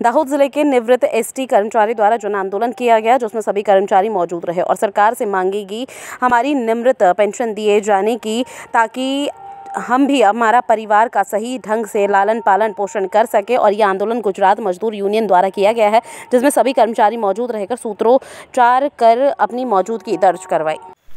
दाहोद जिले के निवृत्त एसटी कर्मचारी द्वारा जन आंदोलन किया गया, जिसमें सभी कर्मचारी मौजूद रहे और सरकार से मांगेगी हमारी निवृत्त पेंशन दिए जाने की, ताकि हम भी हमारा परिवार का सही ढंग से लालन पालन पोषण कर सके। और ये आंदोलन गुजरात मजदूर यूनियन द्वारा किया गया है, जिसमें सभी कर्मचारी मौजूद रहकर सूत्रोच्चार कर अपनी मौजूदगी दर्ज करवाई।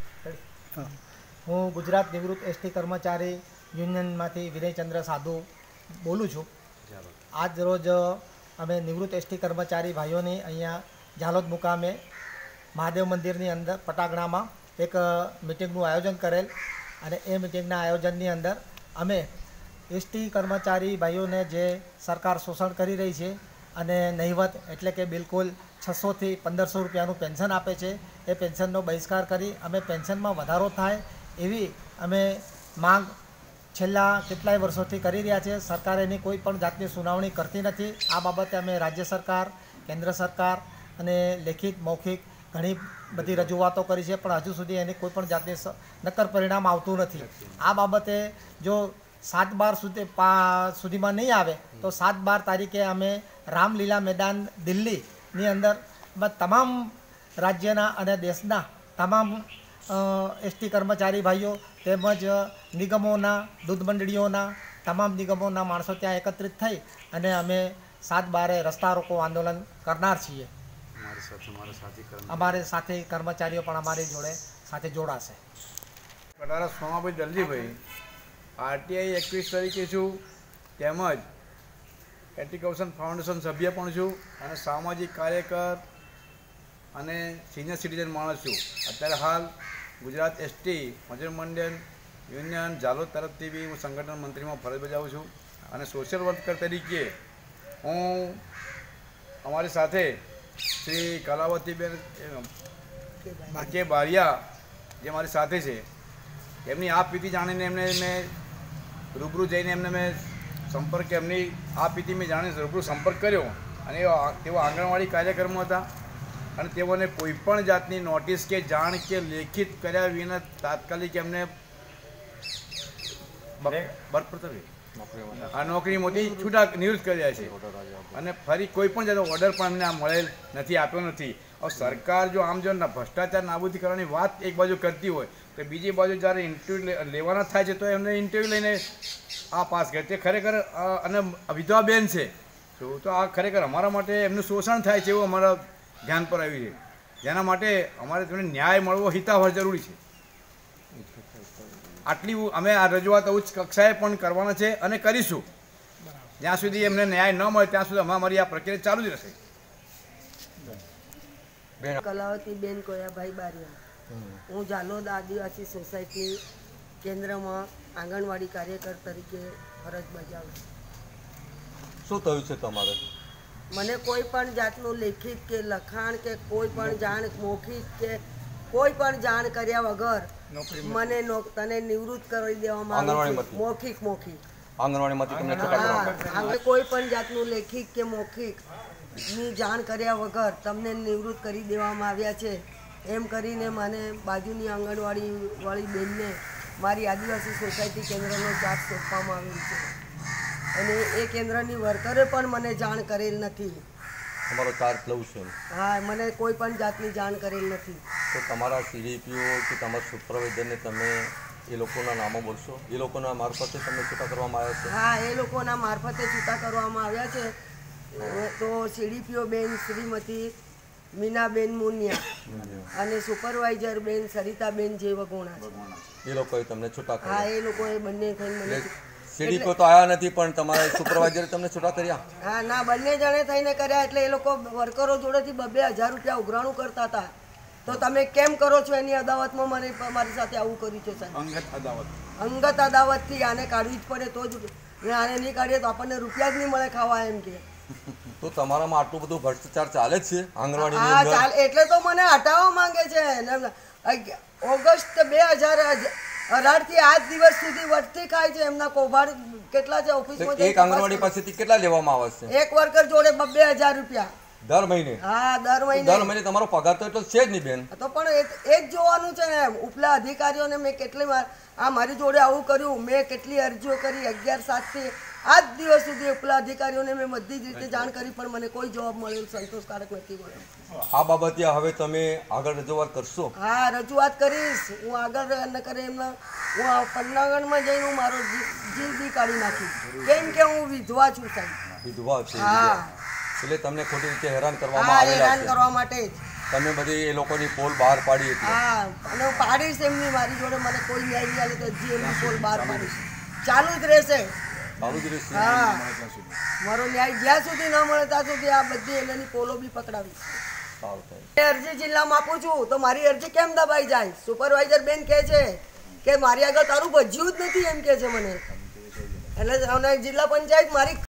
हूँ गुजरात निवृत्त एसटी कर्मचारी यूनियन में विनयचंद्र साधु बोलूँ छूँ। आज रोज अमे निवृत्त एसटी कर्मचारी भाईओ ने अहींया झालोद मुकामे महादेव मंदिर अंदर पटागणा में एक मीटिंग आयोजन करेल અને એ મીટિંગના આયોજનની અંદર અમે એસટી કર્મચારી ભાઈઓને જે સરકાર શોષણ કરી રહી છે અને નહિવત એટલે કે બિલકુલ 600 થી 1500 રૂપિયાનું પેન્શન આપે છે, એ પેન્શનનો બહિષ્કાર કરી અમે પેન્શનમાં વધારો થાય એવી અમે માંગ છેલ્લા કેટલાય વર્ષોથી કરી રહ્યા છે। સરકાર એની કોઈ પણ જાતની સુનાવણી કરતી નથી। આ બાબતે અમે રાજ્ય સરકાર, કેન્દ્ર સરકાર અને લેખિત મૌખિક ઘણી બધી રજૂઆતો કરી છે, પણ હજુ સુધી એની કોઈ પણ જાતની નક્કર પરિણામ આવતું નથી। આ બાબતે જો 7/12 સુધીમાં નહીં આવે તો 7/12 તારીખે અમે રામલીલા મેદાન દિલ્હીની અંદર તમામ રાજ્યના અને દેશના તમામ એસટી કર્મચારી ભાઈઓ તેમજ નિગમોના, દૂધ મંડળીઓના તમામ નિગમોના માણસો ત્યાં એકત્રિત થઈ અને અમે 7/12 રસ્તા રોકો આંદોलन કરનાર છીએ। અમારે साथी कर्मचारीओ पण अमारी जोड़े साथे जोड़ाशे। कटारा सोमाभाई दलजीभाई आरटीआई एक्टिविस्ट तरीके छूँ, तेमज एटिकल्चर फाउंडेशन सभ्य पण छूँ अने सामाजिक कार्यकर अने सीनियर सिटीजन माणस छूँ। अत्यारे हाल गुजरात एसटी मजूर मंडल यूनियन झालोद तरफथी बी हूँ संगठन मंत्री में फरज बजावुं छूँ अने सोशल वर्कर तरीके हूँ अमारी साथे श्री कलावतीबेन के बारिया जे मारी साथे छे, एमनी आप पीती जाणीने एमने मैं रूबरू जईने एमने मैं संपर्क एमनी आप पीती में जाणी रूबरू संपर्क कर्यो अने तेओ आंगणवाड़ी कार्यक्रम हता अने तेओने कोईपण जातनी नोटिस के जाण के लेखित कर्या विना तात्कालिक एमने बरपत्र आ नौकरीमांथी छूटा निवृत्त कर्या छे અને ફરી કોઈ પણ જાતનો ઓર્ડર પણ અમને મળેલ નથી, આપ્યો નથી। और सरकार जो आम जो भ्रष्टाचार नाबूदी करવાની વાત એક બાજુ કરતી હોય તો બીજી બાજુ જ્યારે ઇન્ટરવ્યૂ લેવાના થાય છે તો એમને ઇન્ટરવ્યૂ લઈને આ પાસ કરે છે। ખરેખર અને વિધવા બેન છે તો આ ખરેખર અમારા માટે એમનું શોષણ થાય છે એવું અમારા ધ્યાન પર આવ્યું છે, જેના માટે અમારે તેમને ન્યાય મળવો હિતાવહ જરૂરી છે। આટલી અમે આ રજૂઆત ઉચ્ચ કક્ષાએ પણ કરવાના છે અને કરીશું। જ્યાં સુધી એમને ન્યાય ન મળે ત્યાં સુધી અમારી આ પ્રક્રિયા ચાલુ જ રહેશે। कलावती बेन कोया भाई बारिया हूँ झालोद आदिवासी सोसायटी केन्द्र में आंगणवाड़ी कार्यकर तरीके फरज बजावुं। શું થયું છે તમારે? મને કોઈ પણ જાતનું લેખિત કે લખાણ કે કોઈ પણ જાણ મૌખિક કે કોઈ પણ જાણ કર્યા વગર મને તને નિવૃત્ત કરી દેવામાં આવ્યું છે। મૌખિક આંગણવાડીમાંથી તમને છૂટા કરવામાં કોઈ પણ જાતનું લેખિત કે મૌખિક ની જાણ કર્યા વગર તમને નિવૃત્ત કરી દેવામાં આવ્યા છે એમ કરીને મને બાજુની આંગણવાડી વાળી બેનને મારી આદિવાસી સોસાયટી કેન્દ્રનો ચાર્જ સોંપવામાં આવ્યો છે અને એ કેન્દ્રની વર્કરે પણ મને જાણ કરેલ નથી। તમારો ચાર્જ લઉં છું? હા, મને કોઈ પણ જાતની જાણ કરેલ નથી। તો તમારા સીડીપીઓ કે તમારા સુપરવાઇઝરને તમે એ લોકોના નામો બોલશો? એ લોકોના મારફતે તમને છૂટા કરવામાં આવ્યા છે? હા, એ લોકોના મારફતે છૂટા કરવામાં આવ્યા છે। તો સીડીપીઓ બેન શ્રીમતી મીનાબેન મુનિયા અને સુપરવાઇઝર બેન સરિતાબેન જે વગોણા છે, એ લોકોએ તમને છૂટા કર્યા? હા, એ લોકોએ બંને થઈને મને સીડીપીઓ તો આવ્યા નથી પણ તમારા સુપરવાઇઝરે તમને છૂટા કર્યા? હા, ના, બંને જણે થઈને કર્યા। એટલે એ લોકો વર્કરો જોડેથી 2,000 રૂપિયા ઉઘરાણું કરતા હતા। તો તમે કેમ કરો છો એની અદાવતમાં મારી સાથે આવું કર્યું છે સાહેબ। અંગત અદાવતથી આને કાઢવી જ પડે તો જ, આને નહીં કાઢીએ તો આપણને રૂપિયા જ નહીં મળે ખાવા એમ કે। તો તમારામાં આટલું બધું ભ્રષ્ટાચાર ચાલે જ છે આંગણવાડીની હા, અંદર? ચાલે એટલે તો મને હટાવવા માંગે છે। ઓગસ્ટ 2018 થી આજ દિવસ સુધી વટતી ખાય છે। એમના કૌભાંડ કેટલા છે ઓફિસમાં? એક આંગણવાડી પાસેથી કેટલા લેવામાં આવે છે? એક વર્કર જોડે 2,000 રૂપિયા દર મહિને? હા, દર મહિને તમારો પગાર તો એટલો છે જ નહીં બેન। તો પણ એ જ જોવાનું છે ને, ઉપલા અધિકારીઓને મેં કેટલી વાર આ મારી જોડે આવું કર્યું, મેં કેટલી અરજીઓ કરી, 11/7 થી આજ દિવસ સુધી ઉપલા અધિકારીઓને મેં બધી જ રીતે જાણ કરી પણ મને કોઈ જવાબ મળેલ સંતોષકારક નથી મળ્યો। આ બાબતે હવે તમે આગળ રજૂઆત કરશો? હા, રજૂઆત કરીશ હું આગળ ન કરે એમના હું પન્નાગઢમાં જઈને હું મારો જીવ બી કાઢી નાખીશ, કેમ કે હું વિધવા છું સાહેબ। વિધવા છે? હા, એટલે તમને ખોટી રીતે હેરાન કરવામાં હા, આવેલા હેરાન છે? કરવા માટે જ। તમે બધી એ લોકોની પોલ બહાર પાડી હતી? હા, અને હું પાડીશ એમની, મારી જોડે મને કોઈ ન્યાય નહીં આવે તો હજી એમની પોલ બહાર પાડીશ, ચાલુ જ રહેશે। ચાલુ જ રહેશે? હા, મારો ન્યાય જ્યાં સુધી ન મળે ત્યાં સુધી આ બધી એની પોલો બી પકડાવીશ। સારું થાય। અરજી જિલ્લામાં આપું છું તો મારી અરજી કેમ દબાઈ જાય? સુપરવાઇઝર બેન કહે છે કે મારી આગળ તારું ભજ્યું જ નથી એમ કહે છે મને, એટલે જિલ્લા પંચાયત મારી